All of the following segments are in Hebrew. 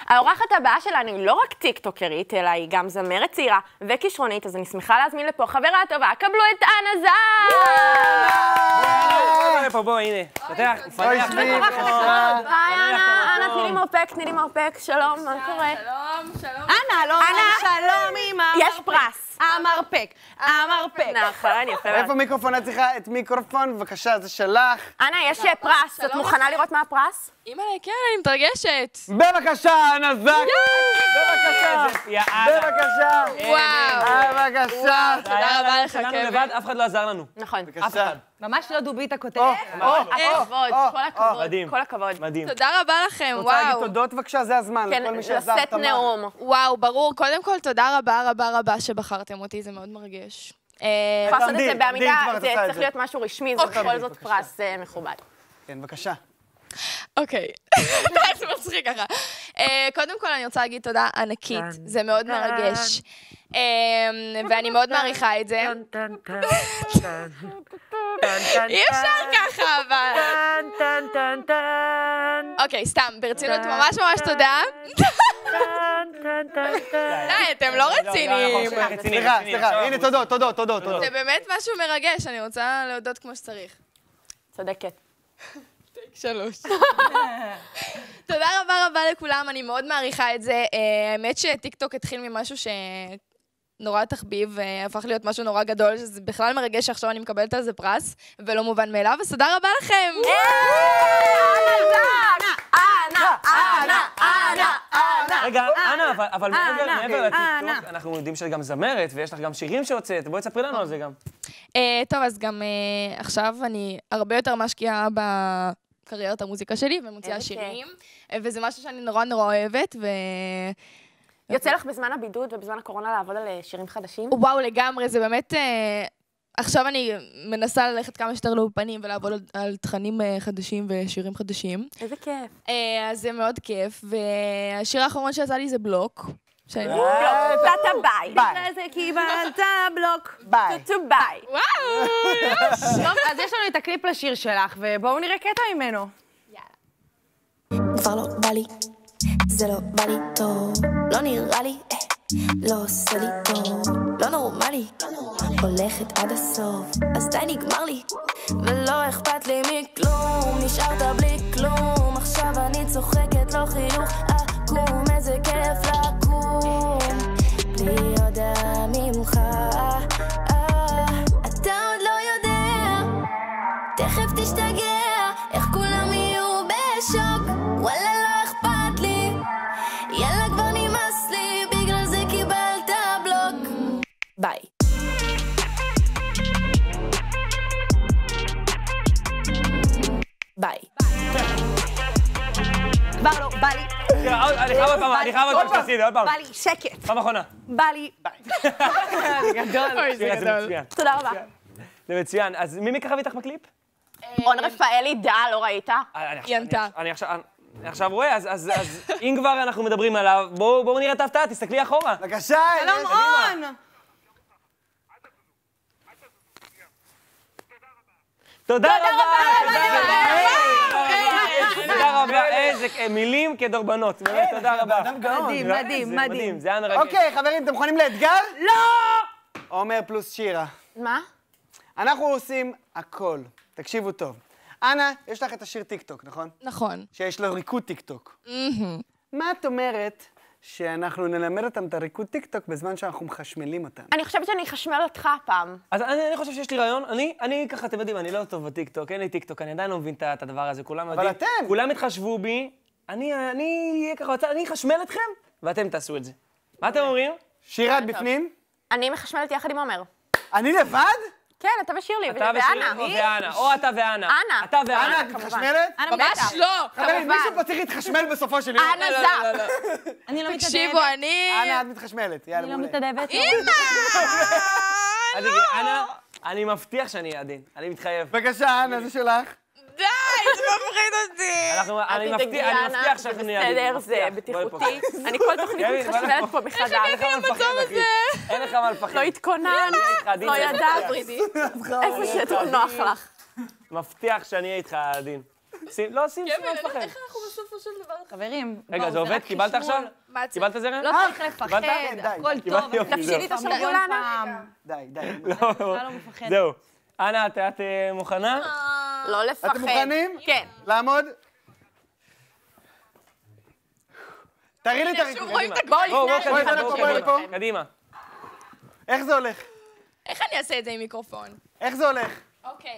האורחת הבאה שלנו היא לא רק טיקטוקרית, אלא היא גם זמרת צעירה וכישרונית, אז אני שמחה להזמין לפה חברה טובה, קבלו את אנה זק! בוא, הנה. פתח, היי אנה, תני לי מרפק, שלום, מה קורה? שלום. אנה, לא, שלום עם המרפק. יש פרס. המרפק. נכון, יפה. איפה מיקרופון? את צריכה את מיקרופון, בבקשה, זה שלך. אנה, יש פרס, את מוכנה לראות מה הפרס? אימא'לה, כן, אני מתרגשת. בבקשה, אנה זק! בבקשה! בבקשה! בבקשה! תודה רבה לך, שלנו קווין. לבד, אף אחד לא עזר לנו. נכון. אף אחד. ממש לא דובית הכותרת. כל הכבוד. מדהים. תודה רבה לכם, רוצה להגיד וואו. תודות בבקשה? זה הזמן, כן, לכל מי שעזר לשאת נאום. וואו, ברור. קודם כל, תודה רבה שבחרתם אותי, זה מאוד מרגש. אפשר לעשות את זה עמדי, בעמידה, כבר זה את עושה את צריך זה. להיות משהו רשמי, זה בכל זאת פרס מכובד. כן, בבקשה. אוקיי, זה מצחיק ככה. קודם כל אני רוצה להגיד תודה ענקית, זה מאוד מרגש. ואני מאוד מעריכה את זה. אי אפשר ככה, אבל... אוקיי, סתם, ברצינות, ממש תודה. די, אתם לא רציניים. סליחה, הנה, תודות. זה באמת משהו מרגש, אני רוצה להודות כמו שצריך. צודקת. 3. תודה רבה לכולם, אני מאוד מעריכה את זה. האמת שטיקטוק התחיל ממשהו שנורא תחביב, והפך להיות משהו נורא גדול, שזה בכלל מרגש שעכשיו אני מקבלת על זה פרס, ולא מובן מאליו, אז תודה רבה לכם! רגע, אנה, אבל מעבר לטיקטוק, אנחנו יודעים שאת גם זמרת, ויש לך גם שירים שהוצאת, בואי תספרי לנו על זה גם. טוב, אז גם עכשיו אני הרבה יותר משקיעה בקריירת המוזיקה שלי, ומוציאה שירים, וזה משהו שאני נורא אוהבת, יוצא לך בזמן הבידוד ובזמן הקורונה לעבוד על שירים חדשים? וואו, לגמרי, זה באמת... עכשיו אני מנסה ללכת כמה שיותר לאולפנים ולעבוד על תכנים חדשים ושירים חדשים. איזה כיף. אז זה מאוד כיף, והשיר האחרון שיצא לי זה בלוק. ביי. בגלל זה קיבלת בלוק. ביי. ביי. וואו! טוב, אז יש לנו את הקליפ לשיר שלך, ובואו נראה קטע ממנו. כבר לא בא לי, זה לא בא לי טוב, לא נראה לי, לא עושה לי טוב, לא נורמלי, הולכת עד הסוף, אז די נגמר לי, ולא אכפת לי מכלום, נשארת בלי כלום, עכשיו אני צוחקת, לא חיוך עקום, איזה כיף לקום, בלי הודעה ממך, אתה עוד לא יודע, תכף תשתגע, איך כולם יהיו בשוק, וואלה לא אכפת לי, יאללה כבר נמאס לי, בגלל זה קיבלת בלוק. ביי. ביי. כבר לא, בא לי, אני חייב עוד פעם שתעשי, עוד פעם. בא לי, שקט. פעם אחרונה. בא לי, זה מצוין. תודה רבה. זה מצוין. אז מי מככב איתך בקליפ? רון רפאלי, לא ראית? היא ענתה. אני עכשיו רואה, אז אם כבר אנחנו מדברים עליו, בואו נראה את ההפתעה, תסתכלי אחורה. בבקשה, שלום רון! תודה רבה, איזה מילים כדורבנות, באמת תודה רבה. מדהים. זה היה מרגש. אוקיי, חברים, אתם מוכנים לאתגר? לא! עומר פלוס שירה. מה? אנחנו עושים הכל. תקשיבו טוב. אנה, יש לך את השיר טיקטוק, נכון? נכון. שיש לו ריקוד טיקטוק. מה את אומרת שאנחנו נלמד אותם את הריקוד טיקטוק בזמן שאנחנו מחשמלים אותם? אני חושבת שאני אחשמל אותך פעם. אז אני חושב שיש לי רעיון, אני ככה, אתם יודעים, אני לא טוב בטיקטוק, אין לי טיקטוק, אני עדיין לא מבין את הדבר הזה, כולם יודעים. אבל אתם! כולם התחשבו בי, אני אהיה ככה, אני אחשמל אתכם, ואתם תעשו את זה. מה אתם אומרים? שירה, את בפנים? אני מחשמלת יחד עם עומר. אני לבד? כן, אתה ושירלי, אתה ואנה. או אתה ואנה. אנה. אתה אנה, ואנה. את מתחשמלת? ממש לא! חברים, מישהו פה צריך להתחשמל בסופו של יום. אנה זק. אני לא מתנדבת. תקשיבו, אני... אנה, את מתחשמלת. יאללה, אני לא מעולה. מתנדבת. אז תגידי, אנה, אני מבטיח שאני אהיה עדין. אני מתחייב. בבקשה, אנה, זה שלך. די, זה מפחיד אותי! אני מבטיח שאנחנו נהיה עדינים. בסדר, זה בטיחותי. אני כל תוכנית מתחשמלת פה מחדש. אין לך מה לפחד. לא התכוננת, לא ידעת. איפה שאת נוח לך. מבטיח שאני אהיה איתך עדין. לא, שים, לא מפחד. איך אנחנו בסופו של דבר? חברים, רגע, זה עובד? קיבלת עכשיו? מה זה? קיבלת זרם? לא צריך לפחד, הכל טוב. תפשילי את השרוולנה. די. לא מפחד. זהו. אנה, את מוכנה? לא לפחד. אתם מוכנים? כן. לעמוד? תראי לי את שוב הריקוד. רואים את בואו, הגול. בואי לפה, בואי לפה. קדימה. איך זה הולך? איך אני אעשה את זה עם מיקרופון? איך זה הולך? אוקיי.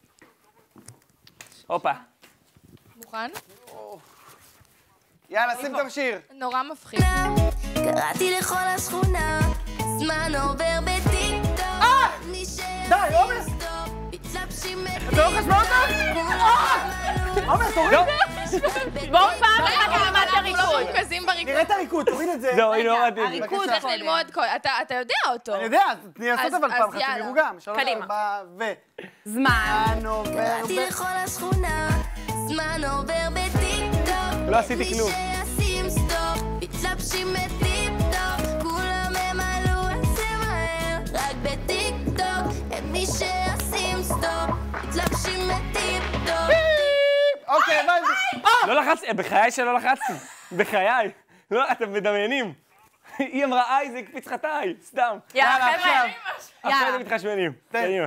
הופה. מוכן? יאללה, שים את השיר. נורא מפחיד. קראתי לכל השכונה, זמן עובר בטיקטוק. די, עומס! אתה לא חשמל אותך? עומס, תוריד! בואו פעם אחת נלמד את אנחנו לא הריקוד. מרוכזים בריקוד. נראה את הריקוד, תוריד את זה. זהו, הנה הורדתי. הריקוד צריך ללמוד, אתה יודע אותו. אני יודע, תני לעשות אז- אבל פעם אז אחת, יאללה. תראו גם. קדימה. 3, 4, זמן. עובר קראתי לכל השכונה, זמן עובר בטיקטוק. לא עשיתי כלום. מי שישים סטופ, מתלבשים בטיפ-טופ. כולם הם עלו על זה מהר, רק בטיקטוק. הם מי שישים סטופ, מתלבשים בטיפ-טופ. אוקיי, הבנתי. לא לחצתי, בחיי שלא לחצתי. בחיי. לא, אתם מדמיינים. היא אמרה איי, זה הקפיץ לך את האי, סתם. יאללה, חבר'ה. עכשיו אתם מתחשמנים. קדימה.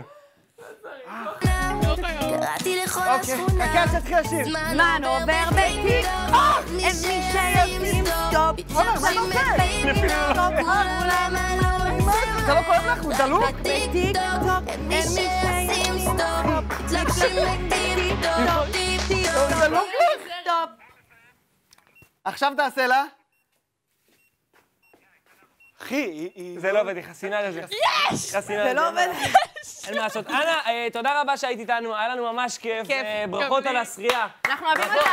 קראתי לכל אוקיי, השכונה, חכה עד שתתחיל השיר. זמן עובר בטיקטוק. הם מי שישים סטופ, מתלבשים בטיפ-טופ. כולם עלו על זה זה לא כואב לך? הוא דלוק? בטיקטוק. הם מי שישים סטופ, מתלבשים בטיפ-טופ. הוא דלוק לך? עכשיו תעשה לה. אחי, היא... זה לא עובד, היא חסינה לזה. יש! חסינה לזה. זה לא עובד. אין מה לעשות. אנה, תודה רבה שהיית איתנו, היה לנו ממש כיף. ברכות על השחייה. אנחנו אוהבים אותך.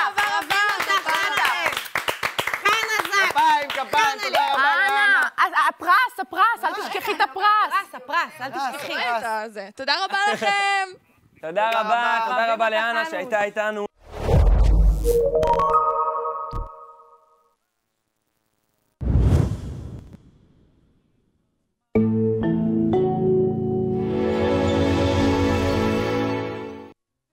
כפיים, תודה רבה. אנה, אז הפרס, אל תשכחי את הפרס. הפרס, אל תשכחי. תודה רבה לכם. תודה רבה לאנה שהייתה איתנו.